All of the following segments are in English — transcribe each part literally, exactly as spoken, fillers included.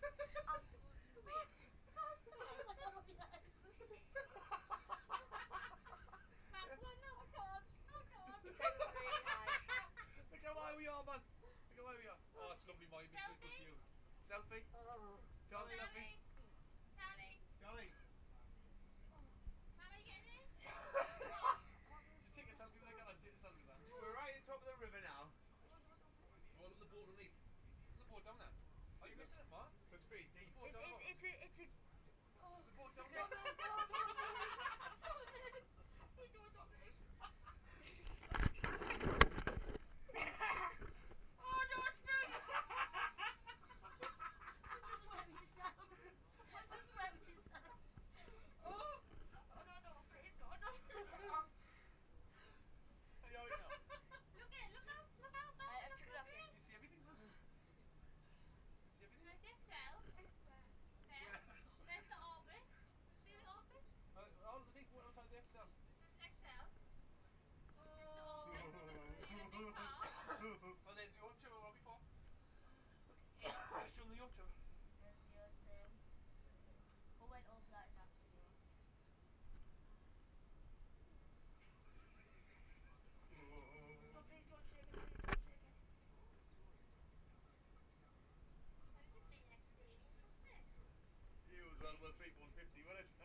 Look how high we are, man. Look how high we are. Oh, it's lovely, Mike. It's good view. Selfie. Oh. Charlie, selfie. Charlie. Charlie. Mama, you getting in? Just take a selfie with that guy. Take a selfie with that. We're right on top of the river now. Oh, look at the boat underneath. Look at the boat down there. Are you missing it, Mark? Looks pretty deep. The boat It, down it, there. it's a, it's a. Oh. The boat down there. Are you alright now? Look at, look out, look out, I, I look took it at off it. you. You see everything, man? You see everything? Like this cell. There. There's the orbit. See the orbit? Uh, all the big one outside the Excel. There's Excel. There's the orbit. There's the big bar. Oh, there's the Yorkshire we were before. Show them the Yorkshire. There's the other two. Who went over that last video? Oh, please don't shake it, please don't shake it. There's the thing next station. What's it? You was well worth three pound fifty, wasn't it?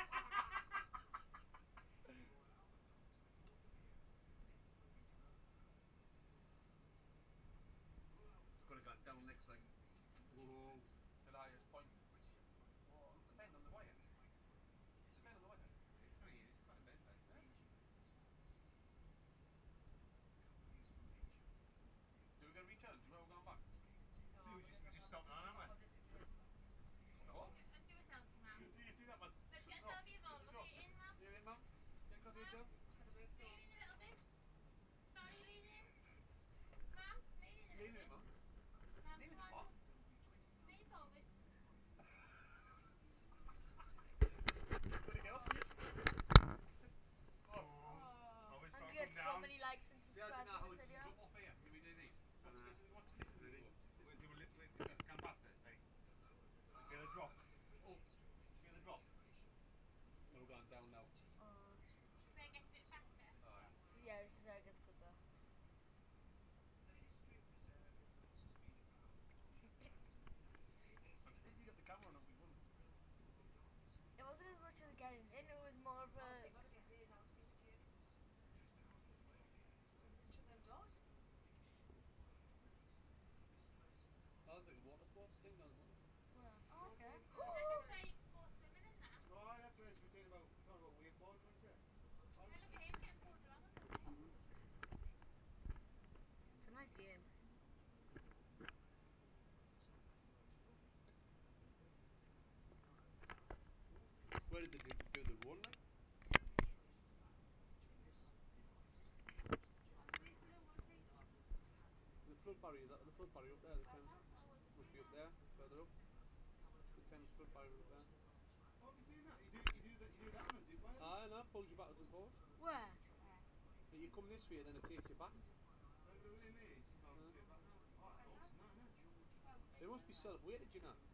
Could have gone down next like whoa. To the highest point. Whoa, look the bend on the wire. It's the bend on the wire. It's funny, it's not a bend, like that. So we're gonna return to where we're going back? We just, we just stopped on, haven't we? What? Let's do a selfie, Mum. Do you see that, man? Let's get a Drop. selfie of all of Drop. us. You in, Mum? You in, Mum? Get across here, Joe. Lean in a little bit. Sorry, lean in. Mum, lean in a Lean little in, bit. Mum. Mum, Lean in, come what? on. Lean forward. Gonna get up. Oh. I was I'm trying to gonna get come so down. many likes and See, I subscribes didn't know how on we this video. jump off here. Can we do these? Watch, Uh, listen, watch, listen to Ready? this. We'll do a little bit. Come past it, like. Feel the drop. Oh, Feel the drop. we're going down now. Oh. This way it gets a bit faster. Alright. Yeah, this is how it gets quicker. If you got the camera on, we won. It wasn't as much as getting in, it was more of a. That was like a water sports thing, that was one. Oh, okay. Is that just where you can go swimming in that? No, that's what we're talking about. We're talking about wakeboard, weren't we? Hey, look at him getting pulled around or something. It's a nice view. Where did they do, do the run, like? The flood barrier, is that the flood barrier up there? The Thames must be up there, further up. The Thames flood barrier up there. Oh, have you seen that? You do, you do that, you do that one, did you? Ah, no, pulls you back to the boat. Where? But you come this way, then it takes you back. In there. Oh, get back now. Oh, that's awesome, that, isn't it? They must be self-weighted, you know.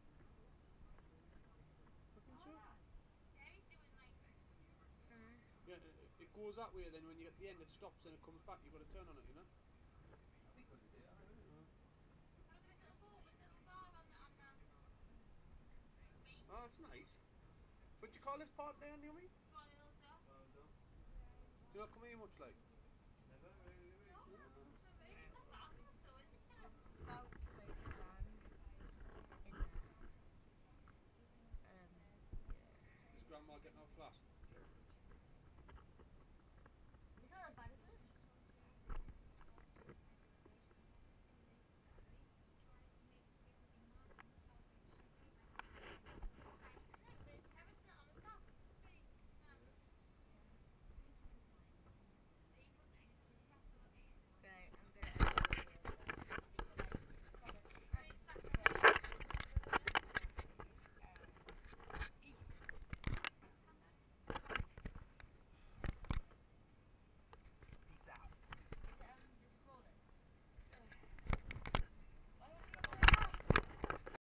I think so. Yeah, he's doing like Mm. Yeah, it, it goes that way, then when you get to the end, it stops and it comes back. You've got to turn on it, you know. Look at this little boat with little bar on the on the beach. Oh, it's nice. Would you call this part there, Naomi? Small little stuff. Do you not come here much, like?